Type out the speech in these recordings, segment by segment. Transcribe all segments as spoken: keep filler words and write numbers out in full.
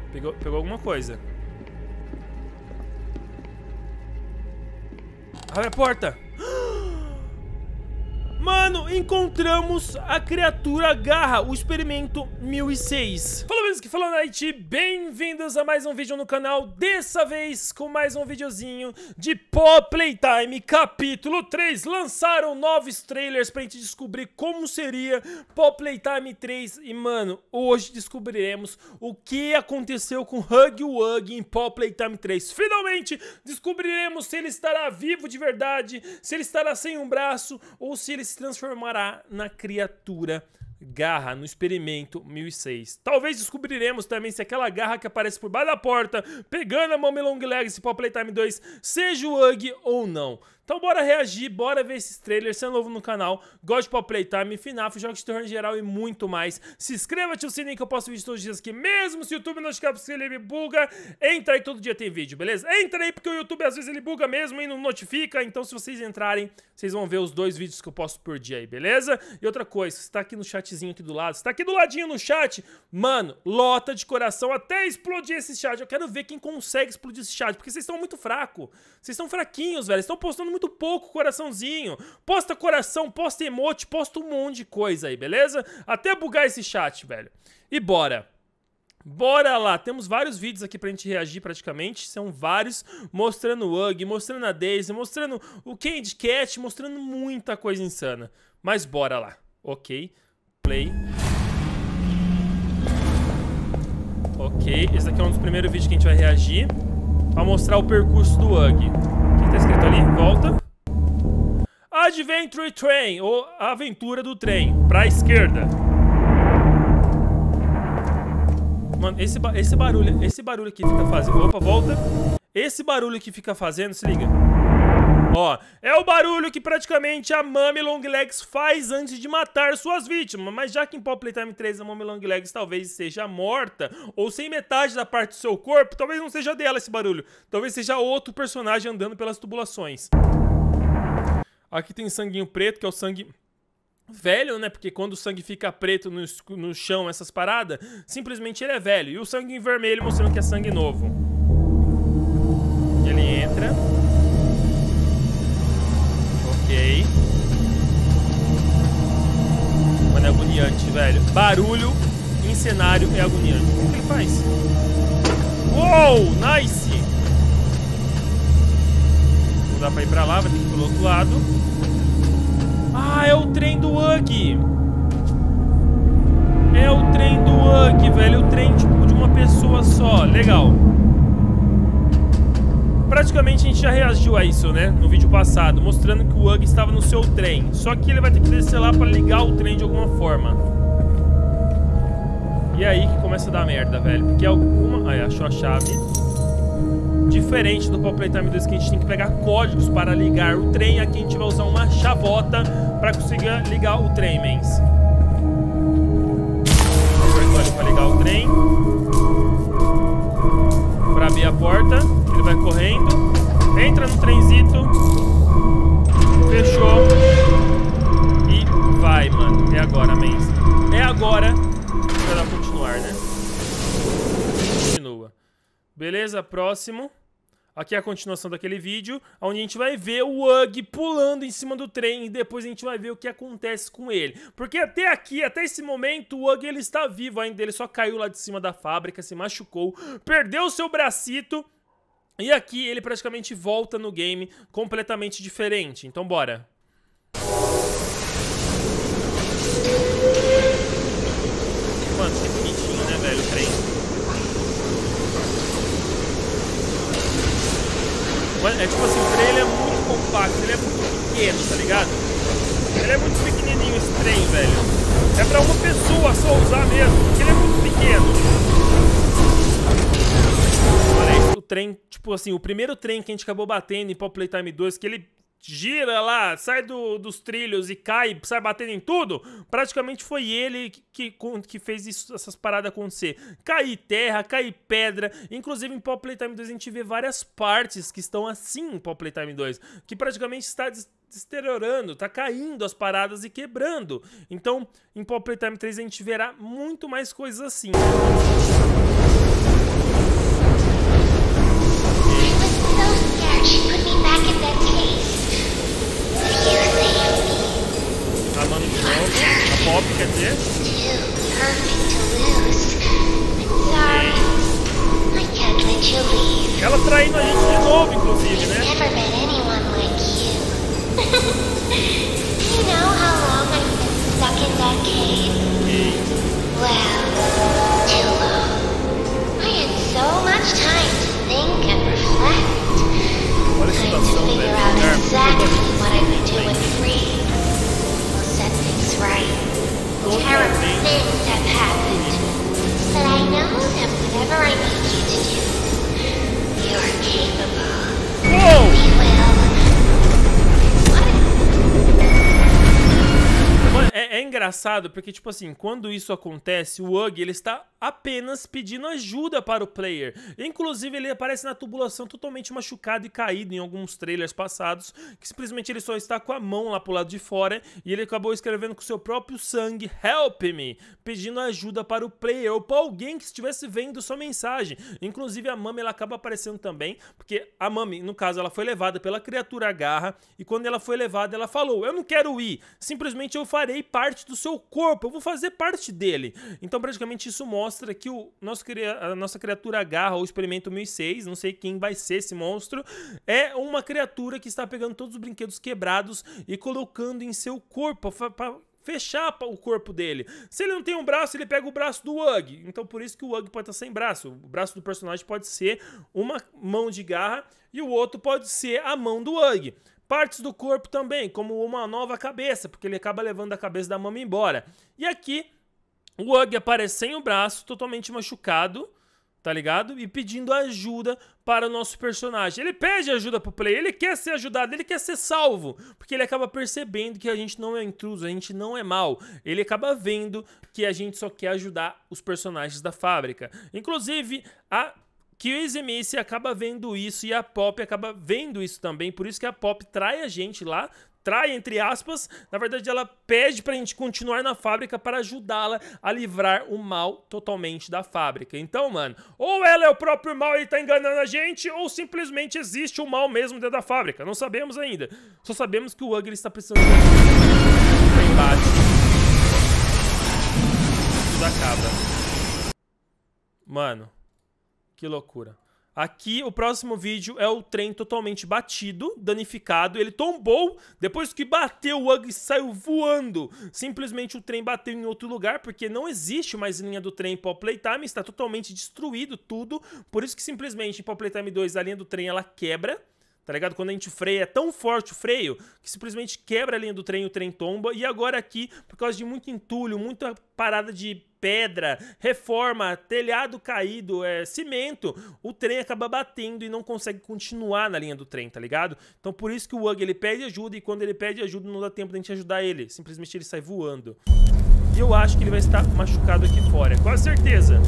Pegou, pegou alguma coisa. Abre a porta. Mano, encontramos a criatura Garra, o experimento mil e seis. Fala mesmo que fala Night, bem-vindos a mais um vídeo no canal. Dessa vez com mais um videozinho de Paw Playtime capítulo três. Lançaram novos trailers pra gente descobrir como seria Paw Playtime três. E mano, hoje descobriremos o que aconteceu com Huggy Wuggy em Paw Playtime três. Finalmente descobriremos se ele estará vivo de verdade, se ele estará sem um braço ou se ele se transformará na criatura Garra no experimento mil e seis. Talvez descobriremos também se aquela Garra que aparece por baixo da porta pegando a Mommy Long Legs e Paw Playtime dois seja o Huggy ou não. Então bora reagir, bora ver esses trailers. Se é novo no canal, gosta de Paw Playtime, F NAF, jogos de terror em geral e muito mais. Se inscreva, ativa o sininho que eu posto vídeo todos os dias aqui. Mesmo se o YouTube não notificar porque ele me buga, entra aí, todo dia tem vídeo, beleza? Entra aí porque o YouTube às vezes ele buga mesmo e não notifica. Então se vocês entrarem, vocês vão ver os dois vídeos que eu posto por dia aí, beleza? E outra coisa, você tá aqui no chatzinho aqui do lado, você tá aqui do ladinho no chat, mano, lota de coração até explodir esse chat. Eu quero ver quem consegue explodir esse chat, porque vocês estão muito fracos. Vocês estão fraquinhos, velho. Estão postando muito pouco coraçãozinho. Posta coração, posta emote, posta um monte de coisa aí, beleza? Até bugar esse chat, velho. E bora. Bora lá. Temos vários vídeos aqui pra gente reagir praticamente. São vários. Mostrando o Huggy, mostrando a Daisy, mostrando o Candy Cat, mostrando muita coisa insana. Mas bora lá. Ok. Play. Ok. Esse aqui é um dos primeiros vídeos que a gente vai reagir. Pra mostrar o percurso do Huggy. O que tá escrito ali? Volta. Adventure Train, ou Aventura do Trem. Pra esquerda. Mano, esse, ba esse barulho, esse barulho que fica fazendo... Opa, volta. Esse barulho que fica fazendo, se liga. Ó, é o barulho que praticamente a Mommy Long Legs faz antes de matar suas vítimas. Mas já que em Paw Playtime três a Mommy Long Legs talvez seja morta, ou sem metade da parte do seu corpo, talvez não seja dela esse barulho. Talvez seja outro personagem andando pelas tubulações. Aqui tem sanguinho preto, que é o sangue velho, né? Porque quando o sangue fica preto no, no chão, essas paradas, simplesmente ele é velho. E o sangue vermelho mostrando que é sangue novo. Ele entra... Ok. Mano, é agoniante, velho. Barulho em cenário é agoniante. O que ele faz? Uou, nice! Não dá pra ir pra lá, vai ter que ir pelo outro lado. Ah, é o trem do Huggy. É o trem do Huggy, velho. O trem, tipo, de uma pessoa só. Legal. Praticamente a gente já reagiu a isso, né? No vídeo passado, mostrando que o Huggy estava no seu trem. Só que ele vai ter que descer lá pra ligar o trem de alguma forma. E aí que começa a dar merda, velho. Porque alguma... Aí, achou a chave. Diferente do Paw Playtime dois, que a gente tem que pegar códigos para ligar o trem. Aqui a gente vai usar uma chavota pra conseguir ligar o trem, mens. Código pra ligar o trem. Pra abrir a porta. Ele vai correndo, entra no trenzito, fechou e vai, mano. É agora, mens. É agora pra dar continuar, né? Continua. Beleza, próximo. Aqui é a continuação daquele vídeo, onde a gente vai ver o Huggy pulando em cima do trem e depois a gente vai ver o que acontece com ele. Porque até aqui, até esse momento, o Huggy ele está vivo ainda, ele só caiu lá de cima da fábrica, se machucou, perdeu o seu bracito. E aqui ele praticamente volta no game completamente diferente. Então bora. Mano, que bonitinho, né, velho, o trem. Mano, é tipo assim, o trem ele é muito compacto, ele é muito pequeno, tá ligado? Ele é muito pequenininho esse trem, velho. É pra uma pessoa só usar mesmo, porque ele é muito pequeno. O trem, tipo assim, o primeiro trem que a gente acabou batendo em Paw Playtime dois, que ele gira lá, sai do, dos trilhos e cai, sai batendo em tudo, praticamente foi ele que, que, que fez isso, essas paradas acontecer. Cair terra, cair pedra, inclusive em Paw Playtime dois a gente vê várias partes que estão assim em Paw Playtime dois, que praticamente está deteriorando, tá caindo as paradas e quebrando. Então, em Paw Playtime três a gente verá muito mais coisas assim. engraçado porque, tipo assim, quando isso acontece, o Ugg, ele está apenas pedindo ajuda para o player. Inclusive, ele aparece na tubulação totalmente machucado e caído em alguns trailers passados, que simplesmente ele só está com a mão lá pro lado de fora e ele acabou escrevendo com seu próprio sangue, "Help me", pedindo ajuda para o player ou para alguém que estivesse vendo sua mensagem. Inclusive, a Mami, ela acaba aparecendo também, porque a Mami, no caso, ela foi levada pela criatura Garra e quando ela foi levada, ela falou: "Eu não quero ir, simplesmente eu farei parte do seu corpo, eu vou fazer parte dele". Então, praticamente, isso mostra que o nosso, a nossa criatura Garra, ou Experimento mil e seis, não sei quem vai ser esse monstro, é uma criatura que está pegando todos os brinquedos quebrados e colocando em seu corpo para fechar o corpo dele. Se ele não tem um braço, ele pega o braço do Ugg. Então, por isso que o Ugg pode estar sem braço. O braço do personagem pode ser uma mão de Garra e o outro pode ser a mão do Ugg. Partes do corpo também, como uma nova cabeça, porque ele acaba levando a cabeça da Mami embora. E aqui, o Ugg aparece sem o braço, totalmente machucado, tá ligado? E pedindo ajuda para o nosso personagem. Ele pede ajuda pro player, ele quer ser ajudado, ele quer ser salvo, porque ele acaba percebendo que a gente não é intruso, a gente não é mal. Ele acaba vendo que a gente só quer ajudar os personagens da fábrica. Inclusive, a Kizimichi acaba vendo isso e a Pop acaba vendo isso também, por isso que a Pop trai a gente lá, trai entre aspas, na verdade ela pede pra gente continuar na fábrica para ajudá-la a livrar o mal totalmente da fábrica. Então, mano, ou ela é o próprio mal e tá enganando a gente, ou simplesmente existe o mal mesmo dentro da fábrica, não sabemos ainda. Só sabemos que o Ugg, ele está precisando de ajuda. Embate. Tudo acaba. Mano, que loucura. Aqui, o próximo vídeo é o trem totalmente batido, danificado. Ele tombou, depois que bateu, o Ugg saiu voando. Simplesmente o trem bateu em outro lugar, porque não existe mais linha do trem em Pop Playtime. Está totalmente destruído tudo. Por isso que simplesmente em Pop Playtime dois a linha do trem ela quebra. Tá ligado? Quando a gente freia, é tão forte o freio que simplesmente quebra a linha do trem e o trem tomba. E agora aqui, por causa de muito entulho, muita parada de pedra, reforma, telhado caído, é, cimento, o trem acaba batendo e não consegue continuar na linha do trem, tá ligado? Então por isso que o Ugg, ele pede ajuda e quando ele pede ajuda não dá tempo de a gente ajudar ele. Simplesmente ele sai voando. E eu acho que ele vai estar machucado aqui fora, com certeza.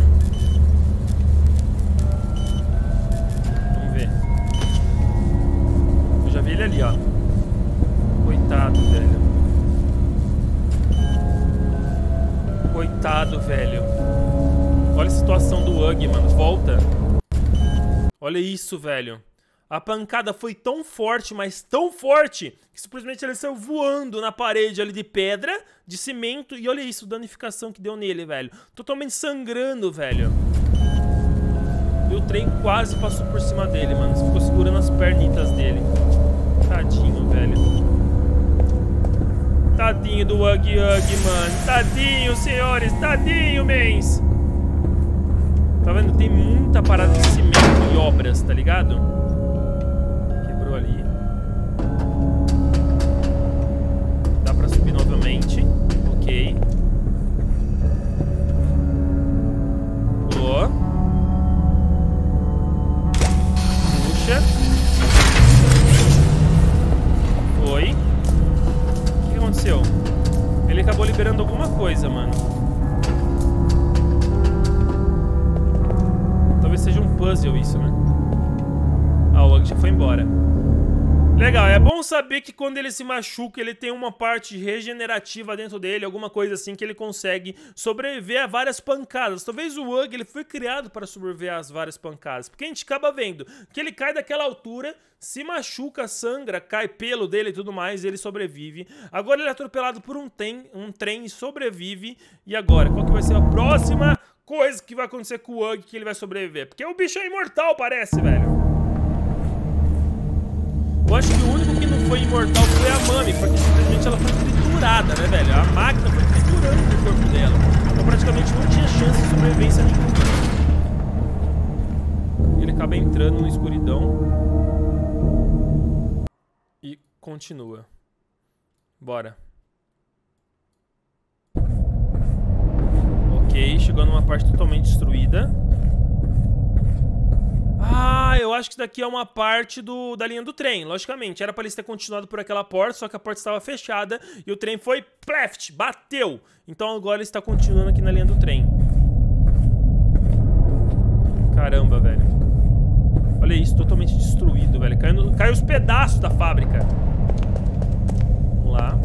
Já vi ele ali, ó. Coitado, velho. Coitado, velho. Olha a situação do Ugg, mano. Volta. Olha isso, velho. A pancada foi tão forte, mas tão forte, que simplesmente ele saiu voando na parede ali de pedra, de cimento. E olha isso, danificação que deu nele, velho. Totalmente sangrando, velho. E o trem quase passou por cima dele, mano. Ficou segurando as pernitas dele. Tadinho, velho. Tadinho do Ugg Ugg, mano. Tadinho, senhores. Tadinho, mens. Tá vendo? Tem muita parada de cimento e obras, tá ligado? Quebrou ali. Dá pra subir novamente. Ok. Pulou. Puxa. Foi. O que aconteceu? Ele acabou liberando alguma coisa, mano. Talvez seja um puzzle isso, né? Ah, o Ugg já foi embora. Legal, é bom saber que quando ele se machuca, ele tem uma parte regenerativa dentro dele, alguma coisa assim que ele consegue sobreviver a várias pancadas. Talvez o Ugg, ele foi criado para sobreviver às várias pancadas, porque a gente acaba vendo que ele cai daquela altura, se machuca, sangra, cai pelo dele e tudo mais, e ele sobrevive. Agora ele é atropelado por um trem, um trem e sobrevive. E agora, qual que vai ser a próxima coisa que vai acontecer com o Ugg que ele vai sobreviver? Porque o bicho é imortal, parece, velho. Eu acho que o único que não foi imortal foi a Mami, porque simplesmente ela foi triturada, né, velho? A máquina foi triturando o corpo dela. Então praticamente não tinha chance de sobrevivência nenhuma. Ele acaba entrando na escuridão. E continua. Bora. Ok, chegou numa parte totalmente destruída. Ah, eu acho que isso daqui é uma parte do, da linha do trem, logicamente. Era pra eles terem continuado por aquela porta, só que a porta estava fechada e o trem foi, pleft, bateu. Então agora ele está continuando aqui na linha do trem. Caramba, velho. Olha isso, totalmente destruído, velho. Caiu, caiu os pedaços da fábrica. Vamos lá.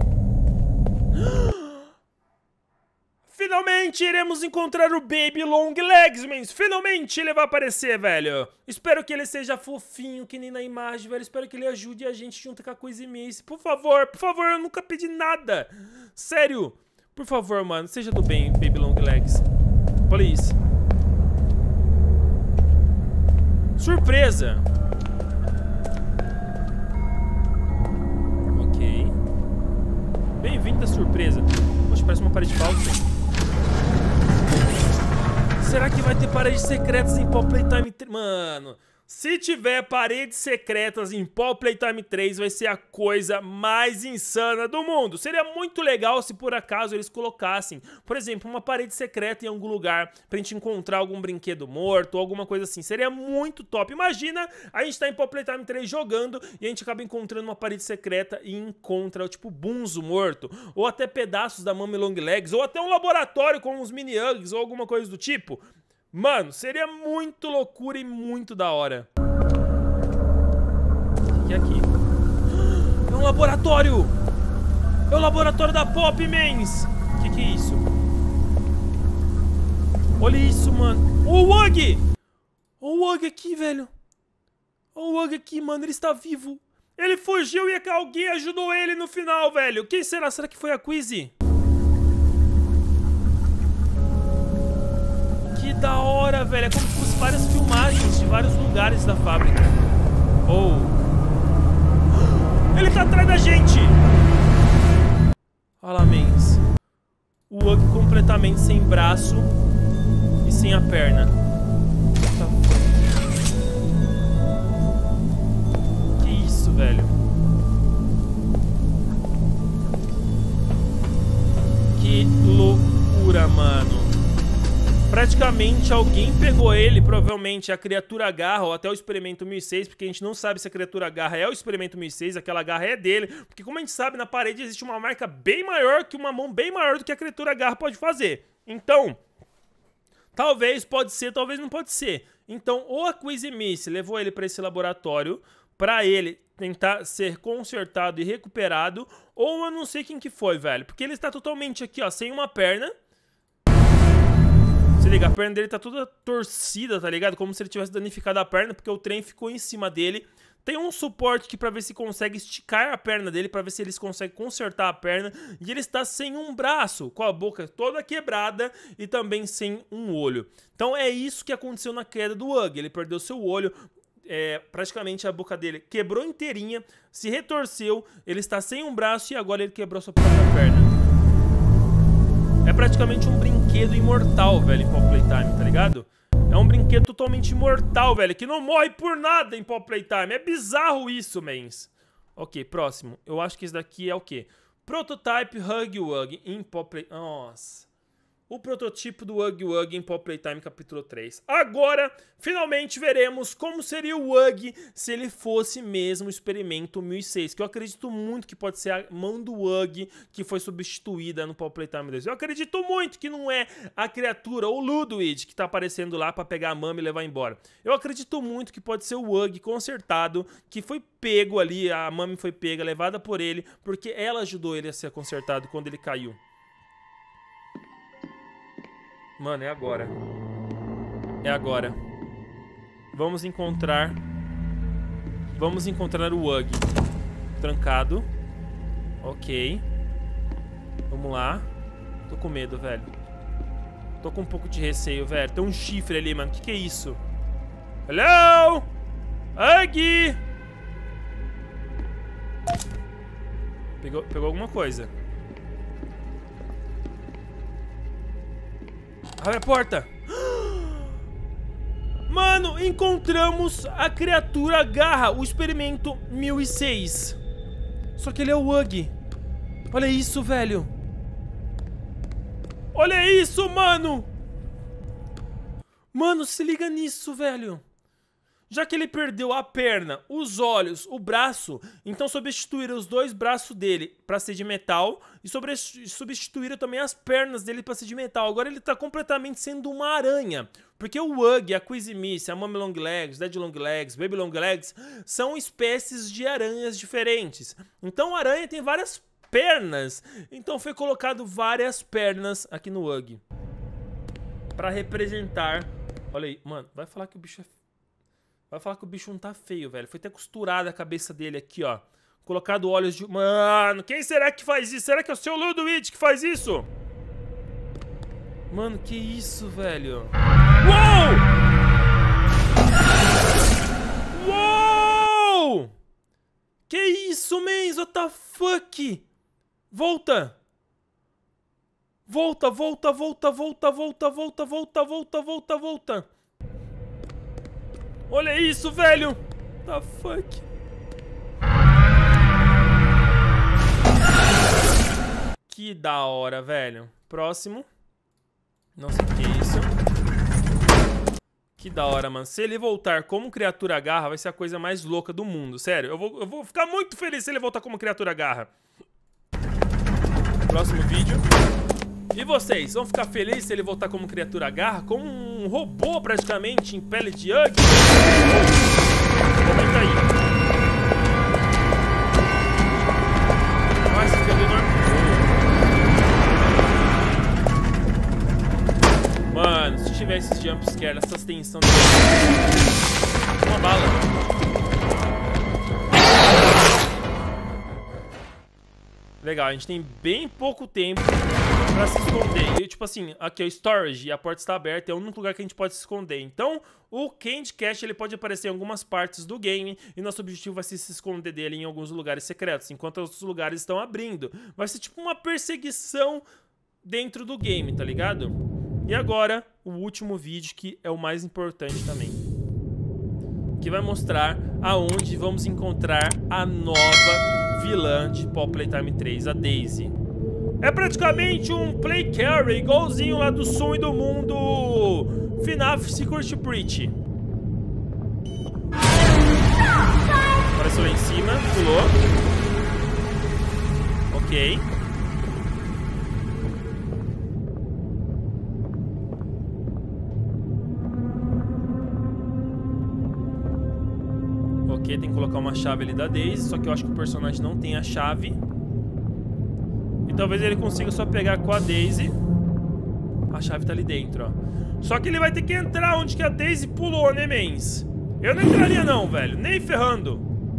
Finalmente iremos encontrar o Baby Long Legs, mens. Finalmente ele vai aparecer, velho. Espero que ele seja fofinho, que nem na imagem, velho. Espero que ele ajude a gente junto com a Quizzy Mace. Por favor, por favor, eu nunca pedi nada. Sério. Por favor, mano, seja do bem, Baby Long Legs. Olha isso. Surpresa. Ok. Bem-vindo à surpresa. Poxa, parece uma parede falsa. Será que vai ter paredes secretas em Pop Playtime três? Mano, se tiver paredes secretas em Pop Playtime três, vai ser a coisa mais insana do mundo. Seria muito legal se por acaso eles colocassem, por exemplo, uma parede secreta em algum lugar pra gente encontrar algum brinquedo morto ou alguma coisa assim. Seria muito top. Imagina a gente tá em Pop Playtime três jogando e a gente acaba encontrando uma parede secreta e encontra, tipo, Bunzo morto, ou até pedaços da Mummy Long Legs, ou até um laboratório com uns mini-hugs ou alguma coisa do tipo. Mano, seria muito loucura e muito da hora. O que é aqui? É um laboratório! É o laboratório da Pop, mens! O que, que é isso? Olha isso, mano! O Wug! O Wug aqui, velho! O Wug aqui, mano, ele está vivo! Ele fugiu e alguém ajudou ele no final, velho! Quem será? Será que foi a Quizzy? Que da hora, velho. É como se fosse várias filmagens de vários lugares da fábrica. Oh. Ele tá atrás da gente. Olha lá, mens. O Wug completamente sem braço e sem a perna. Que isso, velho? Que loucura, mano. Praticamente alguém pegou ele, provavelmente a criatura garra ou até o experimento mil e seis, porque a gente não sabe se a criatura garra é o experimento mil e seis, aquela garra é dele, porque como a gente sabe, na parede existe uma marca bem maior, que uma mão bem maior do que a criatura garra pode fazer. Então, talvez pode ser, talvez não pode ser. Então, ou a Quizzy Mace levou ele para esse laboratório, para ele tentar ser consertado e recuperado, ou eu não sei quem que foi, velho, porque ele está totalmente aqui, ó, sem uma perna. Se liga, a perna dele tá toda torcida, tá ligado? Como se ele tivesse danificado a perna, porque o trem ficou em cima dele. Tem um suporte aqui pra ver se consegue esticar a perna dele, pra ver se eles conseguem consertar a perna. E ele está sem um braço, com a boca toda quebrada e também sem um olho. Então é isso que aconteceu na queda do Wug. Ele perdeu seu olho, é, praticamente a boca dele quebrou inteirinha, se retorceu, ele está sem um braço e agora ele quebrou sua própria perna. É praticamente um brinquedo imortal, velho, em Pop Playtime, tá ligado? É um brinquedo totalmente imortal, velho, que não morre por nada em Pop Playtime. É bizarro isso, mens. Ok, próximo. Eu acho que esse daqui é o quê? Prototype Huggy Wuggy em Pop Playtime. Nossa. O prototipo do Huggy Wuggy em Pop Playtime capítulo três. Agora, finalmente veremos como seria o Wuggy se ele fosse mesmo o experimento mil e seis. Que eu acredito muito que pode ser a mão do Wuggy que foi substituída no Pop Playtime dois. Eu acredito muito que não é a criatura, ou Ludwig, que tá aparecendo lá pra pegar a Mummy e levar embora. Eu acredito muito que pode ser o Wuggy consertado, que foi pego ali, a Mummy foi pega, levada por ele, porque ela ajudou ele a ser consertado quando ele caiu. Mano, é agora. É agora. Vamos encontrar... Vamos encontrar o Wuggy. Trancado. Ok. Vamos lá. Tô com medo, velho. Tô com um pouco de receio, velho. Tem um chifre ali, mano. O que que é isso? Hello? Wuggy! Pegou, pegou alguma coisa. Abre a porta. Mano, encontramos a criatura garra, o experimento mil e seis. Só que ele é o Wuggy. Olha isso, velho. Olha isso, mano. Mano, se liga nisso, velho. Já que ele perdeu a perna, os olhos, o braço, então substituíram os dois braços dele para ser de metal e sobre, substituíram também as pernas dele para ser de metal. Agora ele tá completamente sendo uma aranha, porque o Ugg, a Quizimice, a Mommy Long Legs, Daddy Long Legs, Baby Long Legs são espécies de aranhas diferentes. Então a aranha tem várias pernas, então foi colocado várias pernas aqui no Ugg para representar. Olha aí, mano, vai falar que o bicho é Vai falar que o bicho não tá feio, velho. Foi até costurada a cabeça dele aqui, ó. Colocado olhos de... Mano, quem será que faz isso? Será que é o seu Ludwig que faz isso? Mano, que isso, velho? Uou! Uou! Que isso, mens? What the fuck? Volta! Volta, volta, volta, volta, volta, volta, volta, volta, volta, volta. Olha isso, velho! The fuck? Que da hora, velho. Próximo. Não sei o que é isso. Que da hora, mano. Se ele voltar como criatura garra, vai ser a coisa mais louca do mundo. Sério, eu vou, eu vou ficar muito feliz se ele voltar como criatura garra. Próximo vídeo. E vocês, vão ficar felizes se ele voltar como criatura garra? Como um robô praticamente em pele de Ugg? Comenta aí. Nossa, esse cabelo enorme. Mano, se tivesse esse jumpscare, essas tensões... Uma bala. Legal, a gente tem bem pouco tempo pra se esconder. E, tipo assim, aqui é o storage e a porta está aberta, é o único lugar que a gente pode se esconder. Então, o Candy Cache, ele pode aparecer em algumas partes do game e nosso objetivo vai ser se esconder dele em alguns lugares secretos, enquanto outros lugares estão abrindo. Vai ser tipo uma perseguição dentro do game, tá ligado? E agora, o último vídeo, que é o mais importante também, que vai mostrar aonde vamos encontrar a nova vilã de Pop Playtime três, a Daisy. É praticamente um play carry, igualzinho lá do som e do mundo F NAF Secret Breach. Apareceu lá em cima, pulou. Ok. Ok, tem que colocar uma chave ali da Daisy, só que eu acho que o personagem não tem a chave. E talvez ele consiga só pegar com a Daisy. A chave tá ali dentro, ó. Só que ele vai ter que entrar onde que a Daisy pulou, né, mens? Eu não entraria não, velho. Nem ferrando.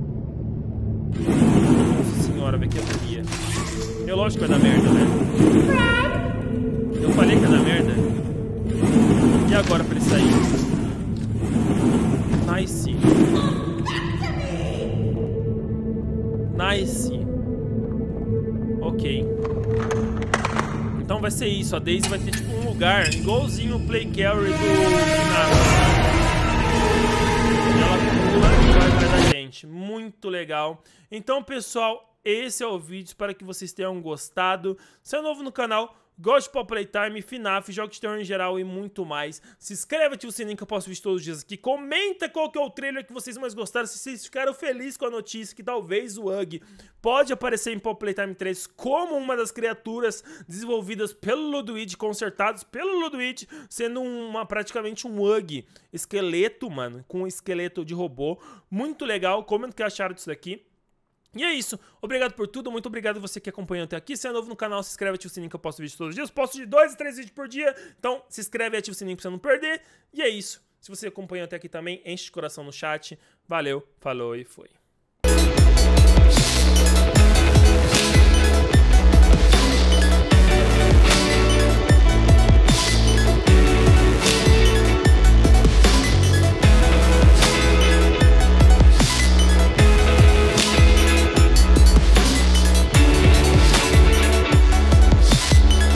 Nossa senhora, vê que agonia. É lógico que vai dar merda, né? Eu falei que ia dar merda. E agora pra ele sair? Nice. Nice. Ok. Então vai ser isso. A Daisy vai ter tipo um lugar igualzinho o Play Carry do F Ela pula e vai atrás da gente. Muito legal. Então, pessoal, esse é o vídeo. Espero que vocês tenham gostado. Se é novo no canal, goste de Pop Playtime, F NAF, jogos de terror em geral e muito mais. Se inscreve, ativa o sininho que eu posto vídeo todos os dias aqui. Comenta qual que é o trailer que vocês mais gostaram. Se vocês ficaram felizes com a notícia que talvez o Ugg pode aparecer em Pop Playtime três como uma das criaturas desenvolvidas pelo Ludwig, consertados pelo Ludwig, sendo uma, praticamente um Ugg esqueleto, mano, com um esqueleto de robô. Muito legal. Comenta o que acharam disso daqui. E é isso, obrigado por tudo, muito obrigado você que acompanhou até aqui. Se é novo no canal, se inscreve, ativa o sininho que eu posto vídeo todos os dias. Posto de dois a três vídeos por dia, então se inscreve e ativa o sininho pra você não perder. E é isso, se você acompanhou até aqui também, enche de coração no chat. Valeu, falou e foi.